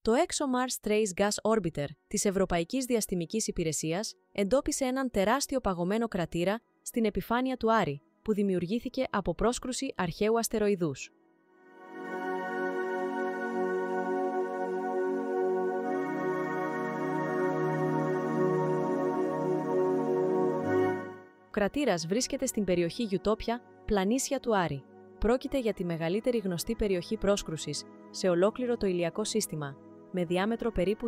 Το ExoMars Trace Gas Orbiter της Ευρωπαϊκής Διαστημικής Υπηρεσίας εντόπισε έναν τεράστιο παγωμένο κρατήρα στην επιφάνεια του Άρη, που δημιουργήθηκε από πρόσκρουση αρχαίου αστεροειδούς. Ο κρατήρας βρίσκεται στην περιοχή Γιουτόπια, πλανήσια του Άρη. Πρόκειται για τη μεγαλύτερη γνωστή περιοχή πρόσκρουσης σε ολόκληρο το ηλιακό σύστημα, με διάμετρο περίπου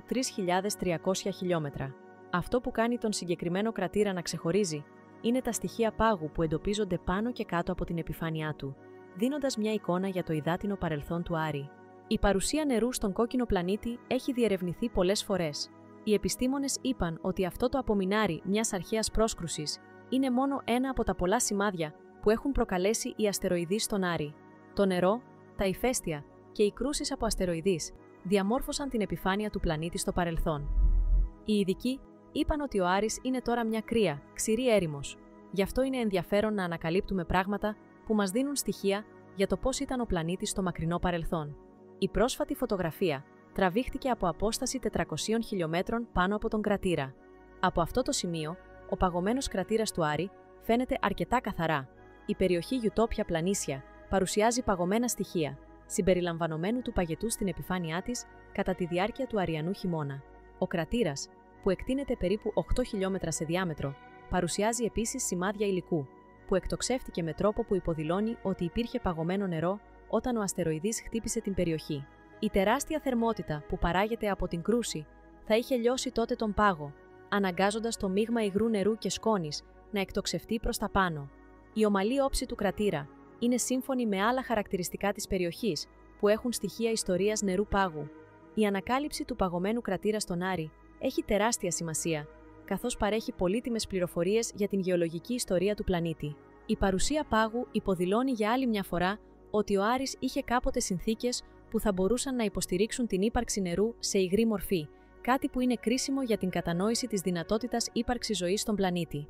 3.300 χιλιόμετρα. Αυτό που κάνει τον συγκεκριμένο κρατήρα να ξεχωρίζει είναι τα στοιχεία πάγου που εντοπίζονται πάνω και κάτω από την επιφάνειά του, δίνοντας μια εικόνα για το υδάτινο παρελθόν του Άρη. Η παρουσία νερού στον κόκκινο πλανήτη έχει διερευνηθεί πολλές φορές. Οι επιστήμονες είπαν ότι αυτό το απομεινάρι μιας αρχαίας πρόσκρουσης είναι μόνο ένα από τα πολλά σημάδια που έχουν προκαλέσει οι αστεροειδείς στον Άρη. Το νερό, τα ηφαίστεια και οι κρούσεις από αστεροειδείς διαμόρφωσαν την επιφάνεια του πλανήτη στο παρελθόν. Οι ειδικοί είπαν ότι ο Άρης είναι τώρα μια κρύα, ξηρή έρημος. Γι' αυτό είναι ενδιαφέρον να ανακαλύπτουμε πράγματα που μας δίνουν στοιχεία για το πώς ήταν ο πλανήτης στο μακρινό παρελθόν. Η πρόσφατη φωτογραφία τραβήχτηκε από απόσταση 400 χιλιόμετρων πάνω από τον κρατήρα. Από αυτό το σημείο, ο παγωμένος κρατήρας του Άρη φαίνεται αρκετά καθαρά. Η περιοχή Γιουτόπια πλανήσια παρουσιάζει παγωμένα στοιχεία, συμπεριλαμβανομένου του παγετού στην επιφάνειά της κατά τη διάρκεια του αριανού χειμώνα. Ο κρατήρας, που εκτείνεται περίπου 8 χιλιόμετρα σε διάμετρο, παρουσιάζει επίσης σημάδια υλικού, που εκτοξεύτηκε με τρόπο που υποδηλώνει ότι υπήρχε παγωμένο νερό όταν ο αστεροειδής χτύπησε την περιοχή. Η τεράστια θερμότητα που παράγεται από την κρούση θα είχε λιώσει τότε τον πάγο, αναγκάζοντας το μείγμα υγρού νερού και σκόνης να εκτοξευτεί προς τα πάνω. Η ομαλή όψη του κρατήρα είναι σύμφωνη με άλλα χαρακτηριστικά της περιοχής που έχουν στοιχεία ιστορίας νερού πάγου. Η ανακάλυψη του παγωμένου κρατήρα στον Άρη έχει τεράστια σημασία, καθώς παρέχει πολύτιμες πληροφορίες για την γεωλογική ιστορία του πλανήτη. Η παρουσία πάγου υποδηλώνει για άλλη μια φορά ότι ο Άρης είχε κάποτε συνθήκες που θα μπορούσαν να υποστηρίξουν την ύπαρξη νερού σε υγρή μορφή, κάτι που είναι κρίσιμο για την κατανόηση της δυνατότητας ύπαρξης ζωής στον πλανήτη.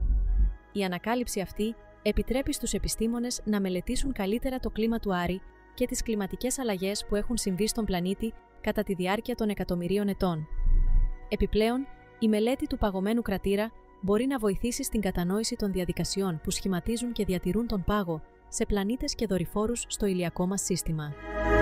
Η ανακάλυψη αυτή επιτρέπει στους επιστήμονες να μελετήσουν καλύτερα το κλίμα του Άρη και τις κλιματικές αλλαγές που έχουν συμβεί στον πλανήτη κατά τη διάρκεια των εκατομμυρίων ετών. Επιπλέον, η μελέτη του παγωμένου κρατήρα μπορεί να βοηθήσει στην κατανόηση των διαδικασιών που σχηματίζουν και διατηρούν τον πάγο σε πλανήτες και δορυφόρους στο ηλιακό μας σύστημα.